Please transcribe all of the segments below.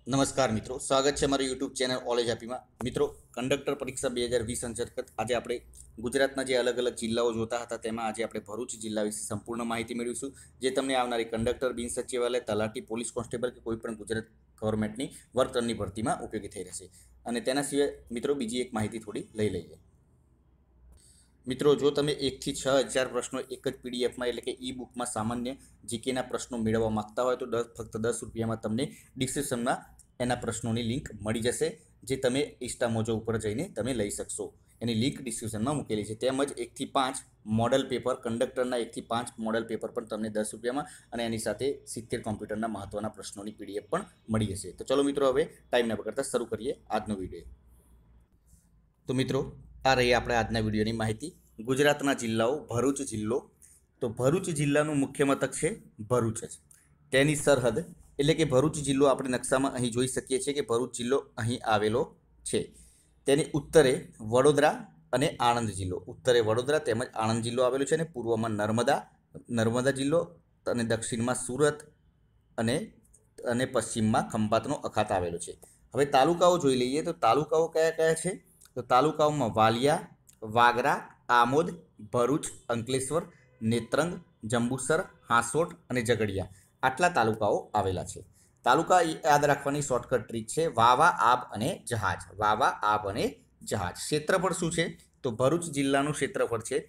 નમસ્કાર મિત્રો, સ્વાગત છે અમારી યુટ્યુબ ચેનલ ઓલેજ આપીમાં. મિત્રો, કંડક્ટર પરીક્ષા 2020 અંતર્ગત આજે આપણે ગુજરાતના જે અલગ અલગ જિલ્લાઓ જોતા હતા તેમાં આજે આપણે ભરૂચ જિલ્લા વિશે સંપૂર્ણ માહિતી મેળવીશું, જે તમને આવનારી કંડક્ટર, બિન સચિવાલય, તલાટી, પોલીસ કોન્સ્ટેબલ કે કોઈ પણ ગુજરાત ગવર્મેન્ટની વર્ક 3ની ભરતીમાં ઉપયોગી થઈ રહેશે. અને તેના સિવાય મિત્રો બીજી એક માહિતી થોડી લઈ લઈએ. મિત્રો, જો તમે 1 થી 6000 પ્રશ્નો એક જ પીડીએફમાં એટલે કે ઈ બુકમાં સામાન્ય જીકેના પ્રશ્નો મેળવવા માંગતા હોય તો ફક્ત 10 રૂપિયામાં તમને ડિસ્ક્રિપ્શનમાં એના પ્રશ્નોની લિંક મળી જશે, જે તમે ઇન્સ્ટામોજો ઉપર જઈને તમે લઈ શકશો. એની લિંક ડિસ્ક્રિપ્શનમાં મૂકેલી છે. તેમજ 1 થી 5 મોડલ પેપર, કંડક્ટરના 1 થી 5 મોડલ પેપર પણ તમને 10 રૂપિયામાં અને એની સાથે 70 કોમ્પ્યુટરના મહત્ત્વના પ્રશ્નોની પીડીએફ પણ મળી જશે. તો ચલો મિત્રો, હવે ટાઈમ ન બગાડતા શરૂ કરીએ આજનો વિડીયો. તો મિત્રો, આ રહી આપણે આજના વિડીયોની માહિતી. ગુજરાતના જિલ્લાઓ. ભરૂચ જિલ્લો. તો ભરૂચ જિલ્લાનું મુખ્ય મથક છે ભરૂચ જ. તેની સરહદ એટલે કે ભરૂચ જિલ્લો આપણે નકશામાં અહીં જોઈ શકીએ છીએ કે ભરૂચ જિલ્લો અહીં આવેલો છે. તેની ઉત્તરે વડોદરા અને આણંદ જિલ્લો, ઉત્તરે વડોદરા તેમજ આણંદ જિલ્લો આવેલો છે. અને પૂર્વમાં નર્મદા જિલ્લો અને દક્ષિણમાં સુરત અને પશ્ચિમમાં ખંભાતનો અખાત આવેલો છે. હવે તાલુકાઓ જોઈ લઈએ તો તાલુકાઓ કયા કયા છે? તો તાલુકાઓમાં વાલિયા, વાગરા, આમોદ, ભરૂચ, અંકલેશ્વર, નેત્રંગ, જંબુસર, હાંસોટ અને ઝઘડિયા, આટલા તાલુકાઓ આવેલા છે. તાલુકા યાદ રાખવાની શોર્ટકટ ટ્રીક છે વાવા, આબ અને જહાજ. વાવા, આબ અને જહાજ. ક્ષેત્રફળ શું છે? તો ભરૂચ જિલ્લાનું ક્ષેત્રફળ છે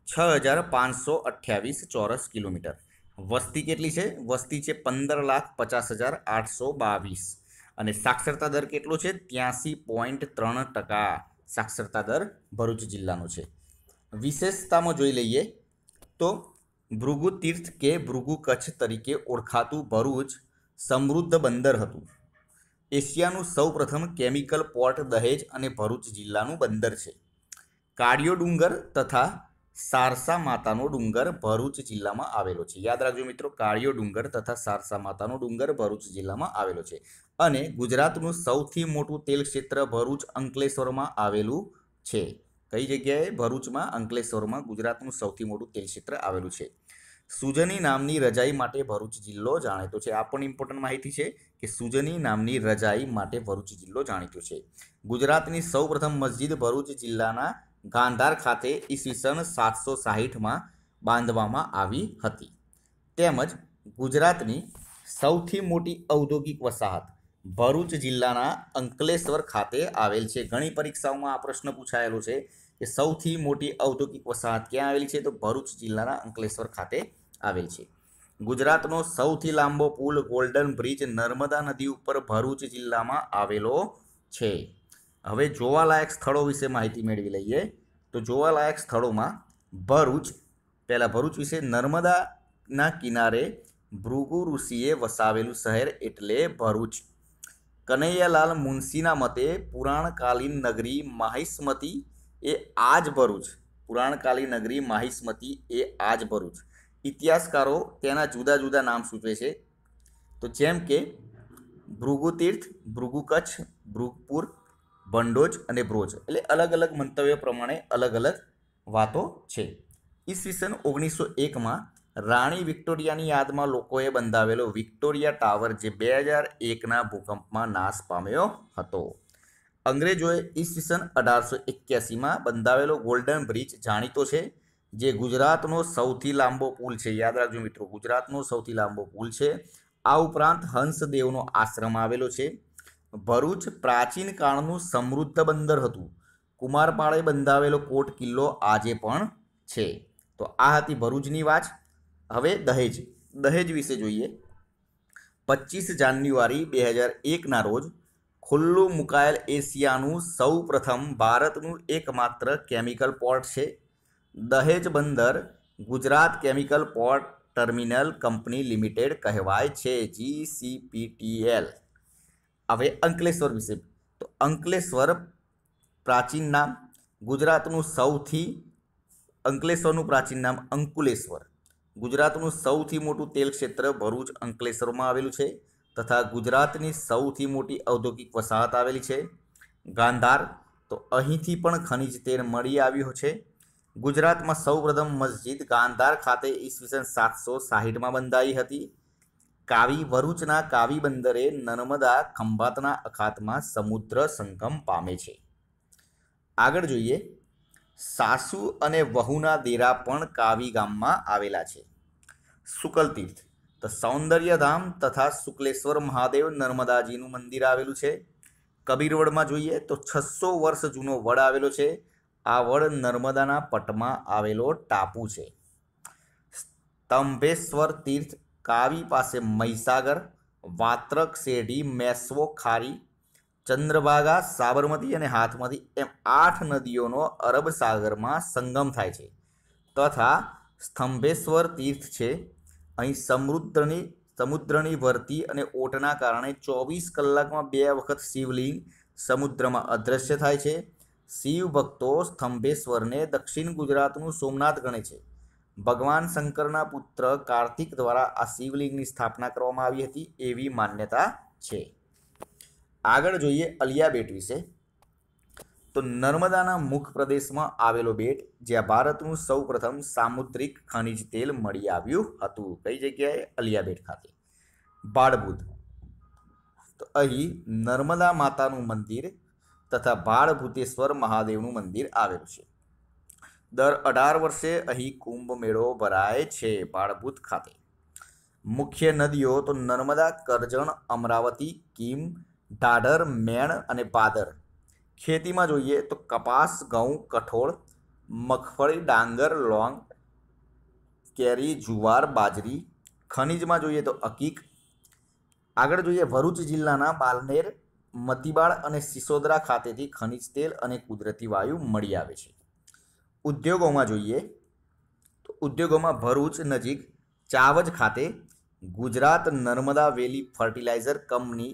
6528 ચોરસ કિલોમીટર. વસ્તી કેટલી છે? વસ્તી છે 15,50,822. અને સાક્ષરતા દર કેટલો છે? 83.3% સાક્ષરતા દર ભરૂચ જિલ્લાનો છે. વિશેષતામાં જોઈ લઈએ તો ભૃગુ તીર્થ કે ભૃગુ કચ્છ તરીકે ઓળખાતું ભરૂચ સમૃદ્ધ બંદર હતું. એશિયાનું સૌપ્રથમ કેમિકલ પોર્ટ દહેજ અને ભરૂચ જિલ્લાનું બંદર છે. કાળિયો ડુંગર તથા સારસા માતાનો ડુંગર ભરૂચ જિલ્લામાં આવેલો છે. યાદ રાખજો મિત્રો, કાળિયો ડુંગર તથા સારસા માતાનો ડુંગર ભરૂચ જિલ્લામાં આવેલો છે. અને ગુજરાતનું સૌથી મોટું તેલ ક્ષેત્ર ભરૂચ અંકલેશ્વરમાં આવેલું છે. કઈ જગ્યાએ? ભરૂચમાં, અંકલેશ્વરમાં ગુજરાતનું સૌથી મોટું તેલ ક્ષેત્ર આવેલું છે. સુજની નામની રજાઈ માટે ભરૂચ જિલ્લો જાણીતો છે. આ પણ ઇમ્પોર્ટન્ટ માહિતી છે કે સુજની નામની રજાઈ માટે ભરૂચ જિલ્લો જાણીતો છે. ગુજરાતની સૌપ્રથમ મસ્જિદ ભરૂચ જિલ્લાના ગાંધાર ખાતે ઈસવીસન 760માં બાંધવામાં આવી હતી. તેમજ ગુજરાતની સૌથી મોટી ઔદ્યોગિક વસાહત ભરૂચ જિલ્લાના અંકલેશ્વર ખાતે આવેલ છે. ઘણી પરીક્ષાઓમાં આ પ્રશ્ન પૂછાયેલો છે કે સૌથી મોટી ઔદ્યોગિક વસાહત ક્યાં આવેલી છે? તો ભરૂચ જિલ્લાના અંકલેશ્વર ખાતે આવેલ છે. ગુજરાતનો સૌથી લાંબો પુલ ગોલ્ડન બ્રિજ નર્મદા નદી ઉપર ભરૂચ જિલ્લામાં આવેલો છે. હવે જોવાલાયક સ્થળો વિશે માહિતી મેળવી લઈએ. તો જોવાલાયક સ્થળોમાં ભરૂચ વિશે નર્મદાના કિનારે ભૃગુ ઋષિએ વસાવેલું શહેર એટલે ભરૂચ. કનૈયાલાલ મુનશીના મતે પુરાણકાલીન નગરી માહિષ્મતી એ આજ ભરૂચ. પુરાણકાલીન નગરી માહિષ્મતી એ આજ ભરૂચ. ઇતિહાસકારો તેના જુદા જુદા નામ સૂચવે છે. તો જેમ કે ભૃગુતીર્થ, ભૃગુ કચ્છ, ભૃગપુર, ભંડોજ અને બ્રોજ, એટલે અલગ અલગ મંતવ્ય પ્રમાણે અલગ અલગ વાતો છે. ઈસવીસન 1901માં રાણી વિક્ટોરિયાની યાદમાં લોકોએ બંધાવેલો વિક્ટોરિયા ટાવર જે 2001ના ભૂકંપમાં નાશ પામ્યો હતો. અંગ્રેજોએ ઈસવીસન 1881માં બંધાવેલો ગોલ્ડન બ્રિજ જાણીતો છે, જે ગુજરાતનો સૌથી લાંબો પુલ છે. યાદ રાખજો મિત્રો, ગુજરાતનો સૌથી લાંબો પુલ છે. આ ઉપરાંત હંસદેવનો આશ્રમ આવેલો છે. ભરૂચ પ્રાચીન કાળનું સમૃદ્ધ બંદર હતું. કુમારપાળે બંધાવેલો કોટ કિલ્લો આજે પણ છે. તો આ હતી ભરૂચની વાત. હવે દહેજ વિશે જોઈએ. 25 જાન્યુઆરી 2001ના રોજ ખુલ્લું મુકાયેલ એશિયાનું સૌ પ્રથમ ભારતનું એકમાત્ર કેમિકલ પોર્ટ છે. દહેજ બંદર Gujarat chemical port terminal company limited કહેવાય છે, GCPTL. હવે અંકલેશ્વર વિશે. તો અંકલેશ્વર પ્રાચીન નામ અંકલેશ્વરનું પ્રાચીન નામ અંકુલેશ્વર. ગુજરાતનું સૌથી મોટું તેલ ક્ષેત્ર ભરૂચ અંકલેશ્વરમાં આવેલું છે. તથા ગુજરાતની સૌથી મોટી ઔદ્યોગિક વસાહત આવેલી છે ગાંધાર. તો અહીંથી પણ ખનિજ તેલ મળી આવ્યું છે. ગુજરાતમાં સૌપ્રથમ મસ્જિદ ગાંધાર ખાતે ઈસવીસન 760માં બંધાઈ હતી. ભરૂચના કાવી બંદરે નર્મદા ખંભાતના અખાતમાં સમુદ્ર સંગમ પામે છે. આગળ જોઈએ, સાસુ અને વહુના દેરા પણ કાવી ગામમાં આવેલા છે. શુકલ તીર્થ તો સૌંદર્યધામ તથા શુક્લેશ્વર મહાદેવ નર્મદાજીનું મંદિર આવેલું છે. કબીરવડમાં જોઈએ તો 600 વર્ષ જૂનો વડ આવેલો છે. આ વડ નર્મદાના પટમાં આવેલો ટાપુ છે. સ્તંભેશ્વર તીર્થ કાવી પાસે મહીસાગર, વાત્રક, શેઢી, મેશ્વો, ખારી, ચંદ્રભાગા, સાબરમતી અને હાથમતી એમ 8 નદીઓનો અરબ સાગરમાં સંગમ થાય છે. તથા સ્તંભેશ્વર તીર્થ છે, અહીં સમુદ્રની ભરતી અને ઓટના કારણે 24 કલાકમાં 2 વખત શિવલિંગ સમુદ્રમાં અદૃશ્ય થાય છે. શિવ ભક્તો સ્તંભેશ્વરને દક્ષિણ ગુજરાતનું સોમનાથ ગણે છે. ભગવાન શંકરના પુત્ર કાર્તિક દ્વારા આ શિવલિંગની સ્થાપના કરવામાં આવી હતી એવી માન્યતા છે. આગળ જોઈએ અલિયા બેટ વિશે. તો નર્મદાના મુખ પ્રદેશમાં આવેલો બેટ જ્યાં ભારતનું સૌપ્રથમ સામુદ્રિક ખનિજ તેલ મળી આવ્યું હતું. કઈ જગ્યાએ? અલિયા બેટ ખાતે. ભાડભૂત તો અહીં નર્મદા માતાનું મંદિર તથા ભાડભૂતેશ્વર મહાદેવનું મંદિર આવેલું છે. દર 18 વર્ષે અહીં કુંભ મેળો ભરાય છે ભાડભૂત ખાતે. મુખ્ય નદીઓ તો નર્મદા, કરજણ, અમરાવતી, કીમ, ઢાઢર, મેણ અને પાદર. ખેતીમાં જોઈએ તો કપાસ, ઘઉં, કઠોળ, મગફળી, ડાંગર, લોંગ, કેરી, જુવાર, બાજરી. ખનિજમાં જોઈએ તો અકીક. આગળ જોઈએ ભરૂચ જિલ્લાના બાલનેર, મતીબાળ અને સિસોદરા ખાતેથી ખનિજ તેલ અને કુદરતી વાયુ મળી આવે છે. ઉદ્યોગોમાં જોઈએ તો ઉદ્યોગોમાં ભરૂચ નજીક ચાવજ ખાતે Gujarat Narmada valley fertilizer company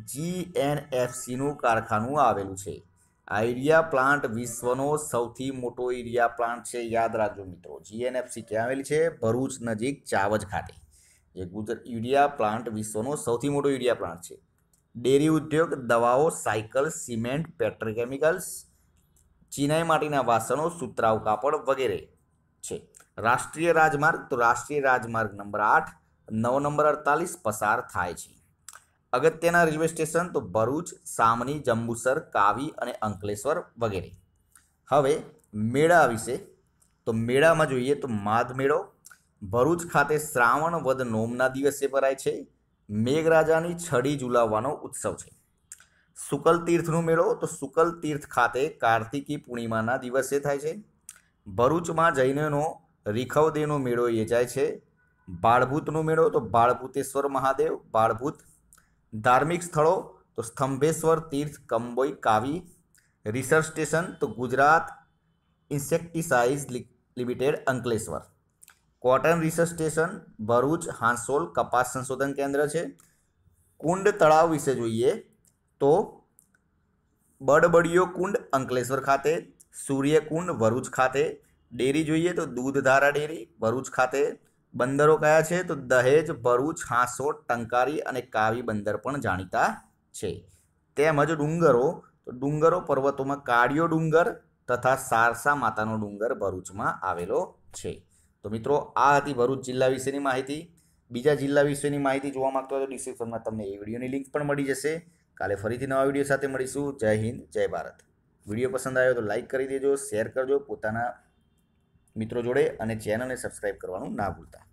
GNFCનું કારખાનું આવેલું છે. આ યુરિયા પ્લાન્ટ વિશ્વનો સૌથી મોટો યુરિયા પ્લાન્ટ છે. યાદ રાખજો મિત્રો, GNFC ક્યાં આવેલી છે? ભરૂચ નજીક ચાવજ ખાતે. જે યુરિયા પ્લાન્ટ વિશ્વનો સૌથી મોટો યુરિયા પ્લાન્ટ છે. ડેરી ઉદ્યોગ, દવાઓ, સાયકલ, સિમેન્ટ, પેટ્રોકેમિકલ્સ, ચિનાઈ માટીના વાસણો, સુતરાઉ કાપડ વગેરે છે. રાષ્ટ્રીય રાજમાર્ગ તો રાષ્ટ્રીય રાજમાર્ગ નંબર 8, 9 નંબર 48 પસાર થાય છે. અગત્યના રેલવે સ્ટેશન તો ભરૂચ, સામની, જંબુસર, કાવી અને અંકલેશ્વર વગેરે. હવે મેળા વિશે. તો મેળામાં જોઈએ તો માધ મેળો ભરૂચ ખાતે શ્રાવણ વદ નોમના દિવસે ભરાય છે. મેઘરાજાની છડી ઝુલાવવાનો ઉત્સવ છે. શુકલ તીર્થનો મેળો તો શુકલ તીર્થ ખાતે કાર્તિકી પૂર્ણિમાના દિવસે થાય છે. ભરૂચમાં જૈનોનો રીખવદેનો મેળો યોજાય છે. ભાડભૂતનો મેળો તો ભાડભૂતેશ્વર મહાદેવ, ભાડભૂત. ધાર્મિક સ્થળો તો સ્તંભેશ્વર તીર્થ, કંબોઈ, કાવી. રિસર્ચ સ્ટેશન તો Gujarat insecticides limited, Ankleshwar. Cotton research station Bharuch, Hansol કપાસ સંશોધન કેન્દ્ર છે. કુંડ તળાવ વિશે જોઈએ તો બડબડિયો કુંડ અંકલેશ્વર ખાતે, સૂર્યકુંડ ભરૂચ ખાતે. ડેરી જોઈએ તો દૂધધારા ડેરી ભરૂચ ખાતે. બંદરો કયા છે? તો દહેજ, ભરૂચ, હાંસોલ, ટંકારી અને કાવી બંદર પણ જાણીતા છે. તેમજ ડુંગરો તો ડુંગરો પર્વતોમાં કાળિયો ડુંગર તથા સારસા માતાનો ડુંગર ભરૂચમાં આવેલો છે. તો મિત્રો આ હતી ભરૂચ જિલ્લા વિશેની માહિતી. બીજા જિલ્લા વિશેની માહિતી જોવા માંગતો હોય તો ડિસ્ક્રિપ્શનમાં તમને એ વિડીયોની લિંક પણ મળી જશે. કાલે ફરીથી નવા વિડીયો સાથે મળીશું. જય હિન્દ, જય ભારત. વિડીયો પસંદ આવ્યો તો લાઇક કરી દેજો, શેર કરજો પોતાના મિત્રો જોડે અને ચેનલને સબસ્ક્રાઈબ કરવાનું ના ભૂલતા.